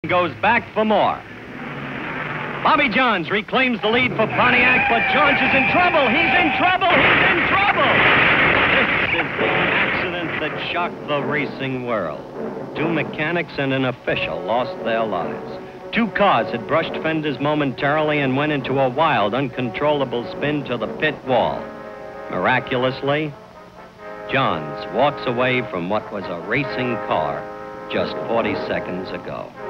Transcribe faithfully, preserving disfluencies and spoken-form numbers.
Goes back for more. Bobby Johns reclaims the lead for Pontiac, but Johns is in trouble. He's in trouble. He's in trouble. This is the accident that shocked the racing world. Two mechanics and an official lost their lives. Two cars had brushed fenders momentarily and went into a wild, uncontrollable spin to the pit wall. Miraculously, Johns walks away from what was a racing car just forty seconds ago.